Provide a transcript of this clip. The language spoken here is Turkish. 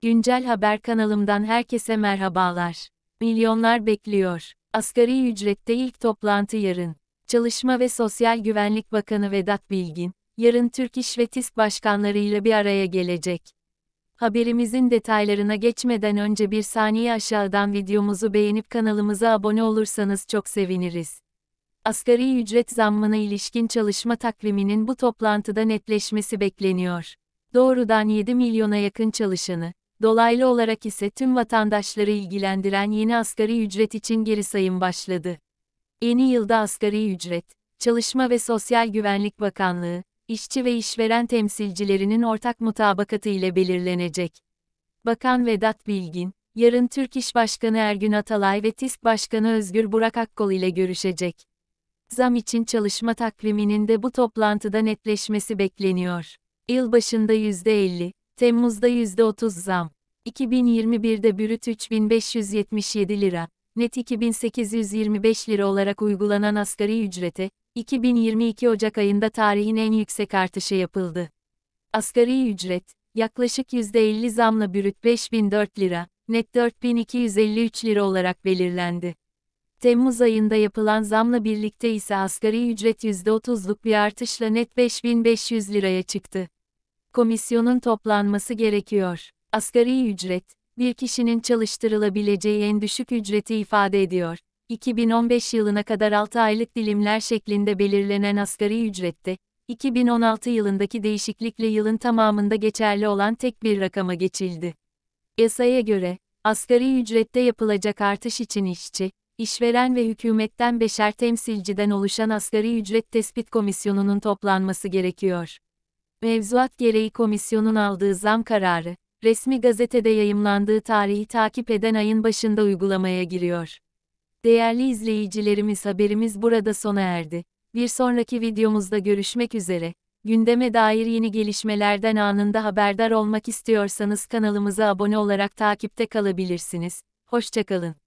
Güncel Haber kanalımdan herkese merhabalar. Milyonlar bekliyor. Asgari ücrette ilk toplantı yarın. Çalışma ve Sosyal Güvenlik Bakanı Vedat Bilgin, yarın Türk İş ve TİSK başkanlarıyla bir araya gelecek. Haberimizin detaylarına geçmeden önce bir saniye aşağıdan videomuzu beğenip kanalımıza abone olursanız çok seviniriz. Asgari ücret zammına ilişkin çalışma takviminin bu toplantıda netleşmesi bekleniyor. Doğrudan 7 milyona yakın çalışanı, dolaylı olarak ise tüm vatandaşları ilgilendiren yeni asgari ücret için geri sayım başladı. Yeni yılda asgari ücret, Çalışma ve Sosyal Güvenlik Bakanlığı, işçi ve işveren temsilcilerinin ortak mutabakatı ile belirlenecek. Bakan Vedat Bilgin, yarın Türk İş Başkanı Ergün Atalay ve TİSK Başkanı Özgür Burak Akkol ile görüşecek. Zam için çalışma takviminin de bu toplantıda netleşmesi bekleniyor. Yıl başında %50, Temmuz'da %30 zam. 2021'de brüt 3.577 lira, net 2.825 lira olarak uygulanan asgari ücrete, 2022 Ocak ayında tarihin en yüksek artışı yapıldı. Asgari ücret, yaklaşık %50 zamla brüt 5.004 lira, net 4.253 lira olarak belirlendi. Temmuz ayında yapılan zamla birlikte ise asgari ücret %30'luk bir artışla net 5.500 liraya çıktı. Komisyonun toplanması gerekiyor. Asgari ücret, bir kişinin çalıştırılabileceği en düşük ücreti ifade ediyor. 2015 yılına kadar 6 aylık dilimler şeklinde belirlenen asgari ücrette, 2016 yılındaki değişiklikle yılın tamamında geçerli olan tek bir rakama geçildi. Yasaya göre, asgari ücrette yapılacak artış için işçi, İşveren ve hükümetten 5'er temsilciden oluşan Asgari Ücret Tespit Komisyonu'nun toplanması gerekiyor. Mevzuat gereği komisyonun aldığı zam kararı, resmi gazetede yayımlandığı tarihi takip eden ayın başında uygulamaya giriyor. Değerli izleyicilerimiz, haberimiz burada sona erdi. Bir sonraki videomuzda görüşmek üzere. Gündeme dair yeni gelişmelerden anında haberdar olmak istiyorsanız kanalımıza abone olarak takipte kalabilirsiniz. Hoşça kalın.